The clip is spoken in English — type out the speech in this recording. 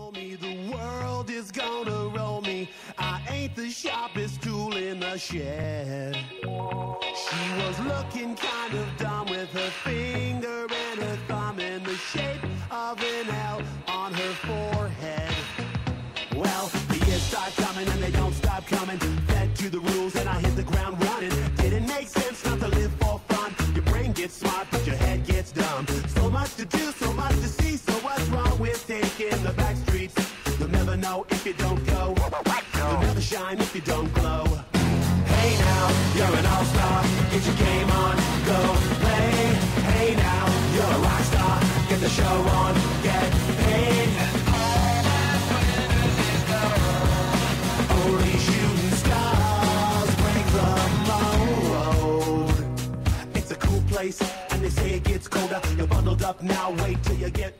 told me the world is gonna roll me. I ain't the sharpest tool in the shed. She was looking kind of dumb with her finger and her thumb in the shape of an L on her forehead. Well, the years start coming and they don't stop coming. Fed to the rules and I hit the ground running. Didn't make sense not to live for fun. Your brain gets smart but your head gets dumb. So much to do, so much to see. So what's wrong with taking the back streets? You'll never know if you don't go. You'll never shine if you don't glow. Hey now, you're an all-star. Get your game on, go play. Hey now, you're a rock star. Get the show on, get paid. Only shooting stars break the mold. It's a cool place, and they say it gets colder. You're bundled up now, wait till you get